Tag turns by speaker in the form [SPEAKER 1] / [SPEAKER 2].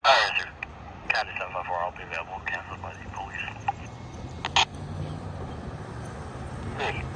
[SPEAKER 1] Alright, sir. County 754, I'll be available. Cancelled by the police. Hey.